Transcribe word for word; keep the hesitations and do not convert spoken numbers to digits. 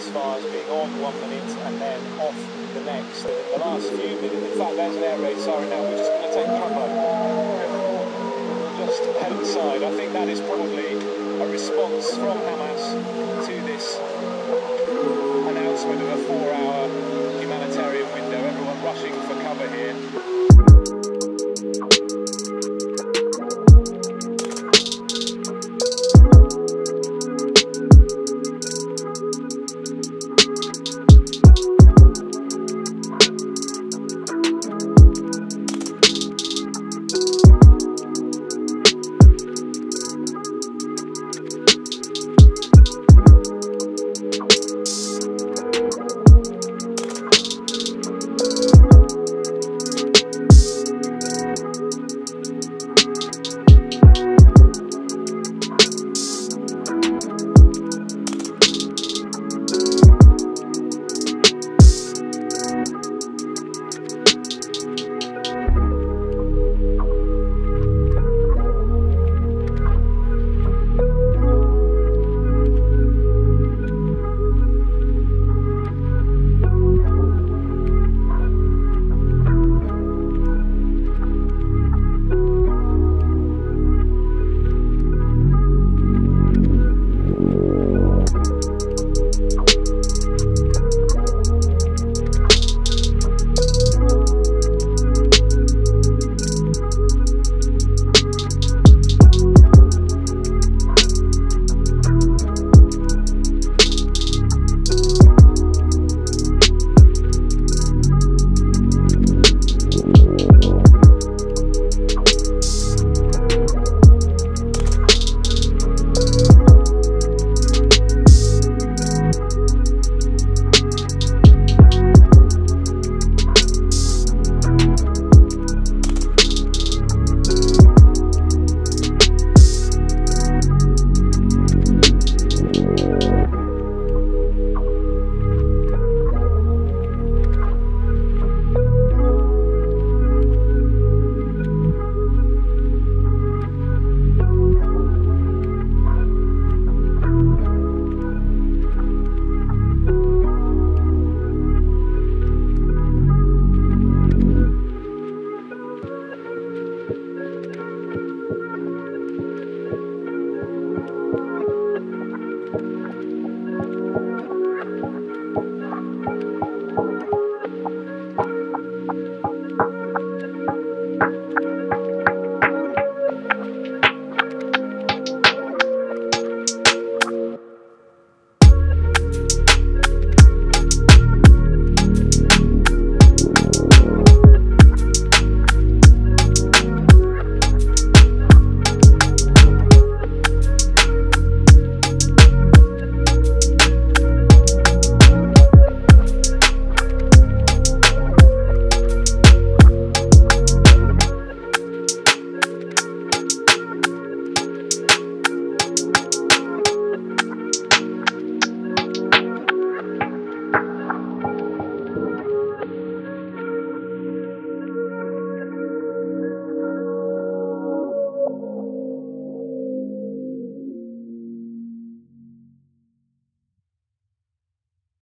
as far as being on one minute and then off the next. And in the last few minutes, in fact, there's an air raid siren now. We're just going to take cover. We'll just head inside. I think that is probably a response from Hamas